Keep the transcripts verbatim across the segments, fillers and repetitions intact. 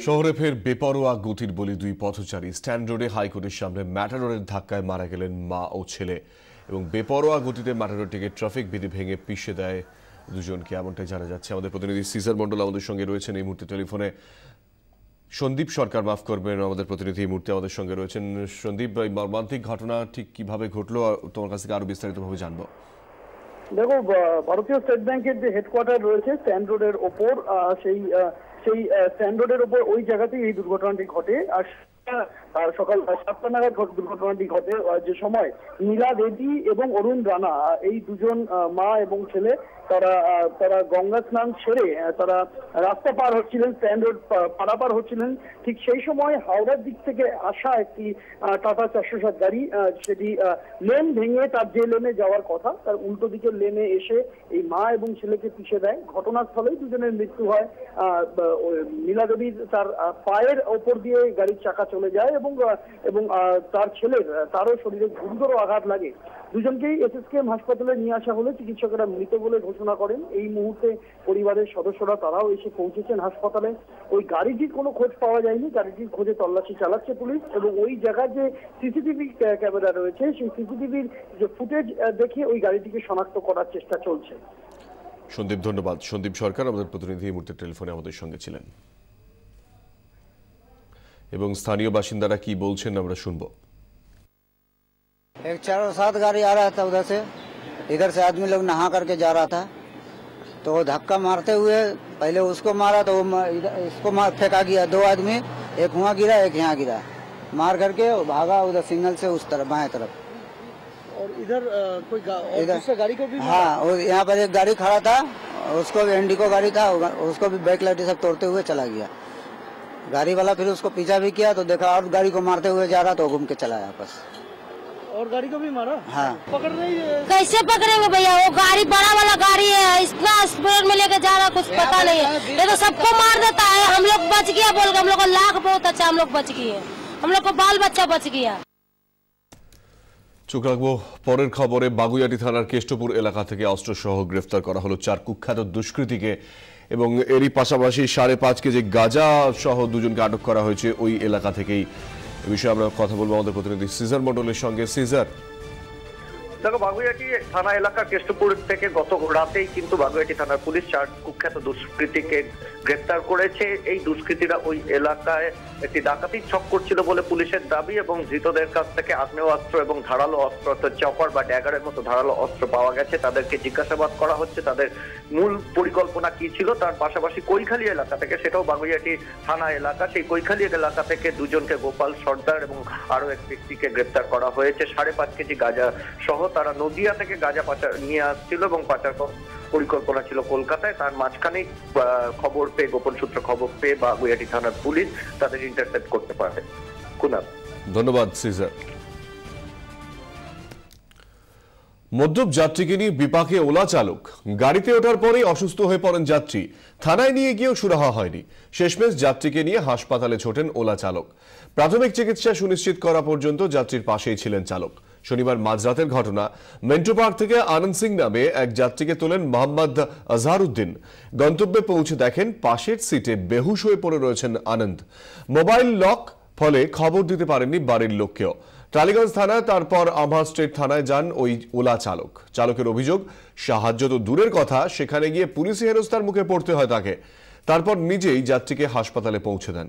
শহরে ফের বেপরোয়া গতির বলি দুই পথচারী। স্ট্যান্ড রোডে হাইকোর্টের সামনে ম্যাটাডোরের ধাক্কায় মারা গেলেন মা ও ছেলে এবং বেপরোয়া গতিতে ম্যাটাডোরটিকে ট্রাফিক বিধি ভেঙে পিষে দেয় দুজনকে, এমনটাই জানা যাচ্ছে। আমাদের প্রতিনিধি সিজার মন্ডল আমাদের সঙ্গে রয়েছেন এই মুহূর্তে টেলিফোনে। সন্দীপ সরকার, মাফ করবেন, আমাদের প্রতিনিধি এই মুহূর্তে আমাদের সঙ্গে রয়েছেন। সন্দীপ, এই মর্মান্তিক ঘটনা ঠিক কিভাবে ঘটলো তোমার কাছ থেকে আরো বিস্তারিতভাবে জানবো। দেখো, ভারতীয় স্টেট ব্যাংকের যে হেডকোয়ার্টার রয়েছে স্ট্যান্ড রোডের ওপর, সেই সেই স্ট্যান্ড রোডের ওপর ওই জায়গাতেই এই দুর্ঘটনাটি ঘটে। আর সকাল সাতটা নাগাদ দুর্ঘটনাটি ঘটে, যে সময় নীলা দেবী এবং অরুণ রানা, এই দুজন মা এবং ছেলে, তারা তারা গঙ্গা স্নান সেরে তারা রাস্তা পার হচ্ছিলেন, স্ট্যান্ড রোড পারাপার হচ্ছিলেন। ঠিক সেই সময় হাওড়ার দিক থেকে আসা একটি টাটা চারশো সাত গাড়ি, সেটি লেন ভেঙে তার যে লেনে যাওয়ার কথা তার উল্টো দিকের লেনে এসে এই মা এবং ছেলেকে পিষে দেয়। ঘটনাস্থলেই দুজনের মৃত্যু হয়। নীলা দেবীর তার পায়ের ওপর দিয়ে গাড়ির চাকা চলে যায় এবং এবং তার ছেলের তারও শরীরে গুরুতর আঘাত লাগে। দুজনকেই এসএসকেএম হাসপাতালে নিয়ে আসা হলে চিকিৎসকেরা মৃত বলে ঘোষণা করেন। এই মুহূর্তে পরিবারের সদস্যরা তারাও এসে পৌঁছেছেন হাসপাতালে। ওই গাড়িটির কোনো খোঁজ পাওয়া যায়নি, গাড়িটির খোঁজে তল্লাশি চালাচ্ছে পুলিশ এবং ওই জায়গায় যে সিসিটিভি ক্যামেরা রয়েছে সেই সিসিটিভির যে ফুটেজ দেখে ওই গাড়িটিকে শনাক্ত করার চেষ্টা চলছে। সন্দীপ, ধন্যবাদ। সন্দীপ সরকার আমাদের প্রতিনিধি এই মুহূর্তে টেলিফোনে আমাদের সঙ্গে ছিলেন এবং স্থানীয় বাসিন্দারা কি বলছেন আমরা শুনবো। एक चार सात गाड़ी आ रहा था उधर से, इधर से आदमी लोग नहा करके जा रहा था, तो वो धक्का मारते हुए पहले उसको मारा तो वो इसको मार फेंका गया। दो आदमी, एक वहाँ गिरा एक यहाँ गिरा, मार करके भागा उधर सिग्नल से उस तरफ बाएं तरफ। और इधर कोई दूसरा गाड़ी को भी हाँ, यहाँ पर एक गाड़ी खड़ा था, उसको भी इंडिको गाड़ी था, उसको भी बैक लाइट सब तोड़ते हुए चला गया। गाड़ी वाला फिर उसको पीछा भी किया तो देखा और गाड़ी को मारते हुए जा रहा तो घूम के चला वापस। और गाड़ी को भी मारा? हाँ। पकड़ रही है? कैसे पकड़ेंगे भैया, वो गाड़ी बड़ा वाला गाड़ी है, इतना स्पीड में लेके जा रहा कुछ पता नहीं है। ये तो सबको मार देता है। हम लोग बच गया बोल के, हम लोग को लाख बहुत अच्छा, हम लोग बच गए, हम लोग को बाल बच्चा बच गया। চোখ রাখবো পরের খবরে। বাগুইআটি থানার কেষ্টপুর এলাকা থেকে অস্ত্রসহ গ্রেফতার করা হলো চার কুখ্যাত দুষ্কৃতীকে এবং এরই পাশাপাশি সাড়ে পাঁচ কেজি গাঁজা সহ দুজনকে আটক করা হয়েছে ওই এলাকা থেকেই। এ বিষয়ে আমরা কথা বলবো আমাদের প্রতিনিধি সিজার মন্ডলের সঙ্গে। সিজার, দেখো, বাগুইআটি থানা এলাকা কেষ্টপুর থেকে গত রাতেই কিন্তু বাগুইআটি থানার পুলিশ চার কুখ্যাত দুষ্কৃতীকে গ্রেপ্তার করেছে। এই দুষ্কৃতীরা ওই এলাকায় একটি ডাকাতির ছক করছিল বলে পুলিশের দাবি এবং ধৃতদের কাছ থেকে আগ্নেয়াস্ত্র এবং ধারালো অস্ত্র, চপার বা ড্যাগারের মতো ধারালো অস্ত্র পাওয়া গেছে। তাদেরকে জিজ্ঞাসাবাদ করা হচ্ছে তাদের মূল পরিকল্পনা কি ছিল। তার পাশাপাশি কৈখালী এলাকা থেকে, সেটাও বাগুইআটি থানা এলাকা, সেই কৈখালী এলাকা থেকে দুজনকে গোপাল সর্দার এবং আরো এক ব্যক্তিকে গ্রেপ্তার করা হয়েছে। সাড়ে পাঁচ কেজি গাঁজা সহ তারা নদিয়া থেকে গাঁজা পাচার নিয়ে আসছিল এবং পাচার পরিকল্পনা ছিল কলকাতায়। তার মাঝখানে খবর পেয়ে, গোপন সূত্রে খবর পেয়ে বাগুইআটি থানার পুলিশ তাদের ইন্টারসেপ্ট করতে পারে। কুনাল, ধন্যবাদ সিজার। মদ্যপ যাত্রীকে নিয়ে বিপাকে ওলা চালক। গাড়িতে ওঠার পরেই অসুস্থ হয়ে পড়েন যাত্রী। থানায় নিয়ে গিয়েও সুরাহা হয়নি। শেষমেশ যাত্রীকে নিয়ে হাসপাতালে ছোটেন ওলা চালক। প্রাথমিক চিকিৎসা সুনিশ্চিত করা পর্যন্ত যাত্রীর পাশেই ছিলেন চালক। শনিবার মাঝরাতের ঘটনা। মেন্টো পার্ক থেকে আনন্দ সিং নামে এক যাত্রীকে তোলেন মোহাম্মদ আজহারউদ্দিন। গন্তব্যে পৌঁছে দেখেন পাশের সিটে বেহুশ হয়ে পড়ে রয়েছেন আনন্দ। মোবাইল লক, ফলে খবর দিতে পারেননি বাড়ির লোককেও। টালিগঞ্জ থানায়, তারপর আমহা স্ট্রিট থানায় যান ওই ওলা চালক। চালকের অভিযোগ, সাহায্য তো দূরের কথা, সেখানে গিয়ে পুলিশি হেনস্থার মুখে পড়তে হয় তাকে। তারপর নিজেই যাত্রীকে হাসপাতালে পৌঁছে দেন।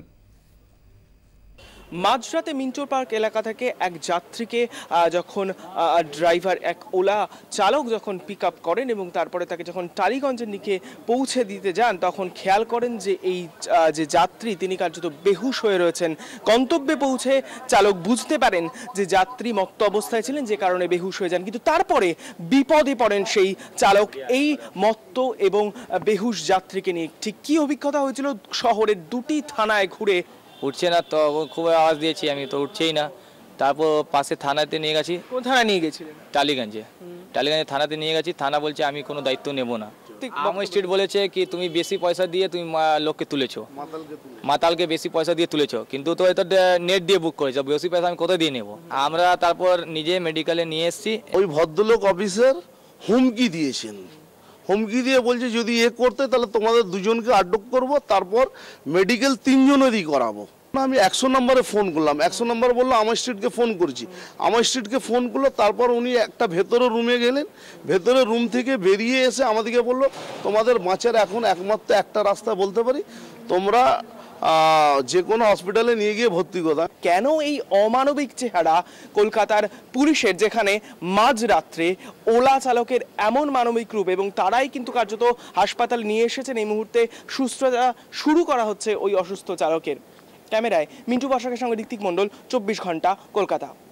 মাঝরাতে মিন্টো পার্ক এলাকা থেকে এক যাত্রীকে যখন ড্রাইভার, এক ওলা চালক যখন পিক আপ করেন এবং তারপরে তাকে যখন টালিগঞ্জের দিকে পৌঁছে দিতে যান, তখন খেয়াল করেন যে এই যে যাত্রী তিনি কার্যত বেহুশ হয়ে রয়েছেন। গন্তব্যে পৌঁছে চালক বুঝতে পারেন যে যাত্রী মত্ত অবস্থায় ছিলেন, যে কারণে বেহুশ হয়ে যান। কিন্তু তারপরে বিপদে পড়েন সেই চালক এই মত্ত এবং বেহুশ যাত্রীকে নিয়ে। ঠিক কি অভিজ্ঞতা হয়েছিল শহরের দুটি থানায় ঘুরে? উঠছে না তো, খুব আওয়াজ দিয়েছি আমি, তো উঠছেই না। তারপর পাশে থানাতে নিয়ে গেছি। কোন থানায় নিয়ে গেছিলেন? টালিগঞ্জে। টালিগঞ্জে থানাতে নিয়ে গেছি। থানা বলছে আমি কোনো দায়িত্ব নেব না। আমো স্ট্রিট বলেছে কি তুমি বেশি পয়সা দিয়ে তুমি লোককে তুলেছো, মাতালকে বেশি পয়সা দিয়ে তুলেছো, কিন্তু তো এটা নেট দিয়ে বুক করেছো, বেশি পয়সা আমি কোথায় দিয়ে নেবো? আমরা তারপর নিজে মেডিকেলে নিয়ে এসেছি। ওই ভদ্রলোক অফিসার হুমকি দিয়েছেন, হুমকি দিয়ে বলছে যদি এ করতে তাহলে তোমাদের দুজনকে আটক করব, তারপর মেডিকেল তিনজনেরই করাবো। আমি একশো নম্বরে ফোন করলাম, একশো নম্বর বললো আমার স্ট্রিটকে ফোন করছি, আমার স্ট্রিটকে ফোন করলো। তারপর উনি একটা ভেতরের রুমে গেলেন, ভেতরের রুম থেকে বেরিয়ে এসে আমাদেরকে বললো তোমাদের বাঁচার এখন একমাত্র একটা রাস্তা বলতে পারি, তোমরা যে কোনো হসপিটালে নিয়ে গিয়ে ভর্তি করো। কেন এই অমানবিক চেহারা কলকাতার পুলিশের, যেখানে মাঝরাত্রে ওলা চালকের এমন মানবিক রূপ, এবং তারাই কিন্তু কার্যত হাসপাতালে নিয়ে এসেছেন। এই মুহূর্তে সুস্থতা শুরু করা হচ্ছে ওই অসুস্থ চালকের। ক্যামেরায় মিন্টু বসাকের সঙ্গে ঋত্বিক মণ্ডল, চব্বিশ ঘন্টা, কলকাতা।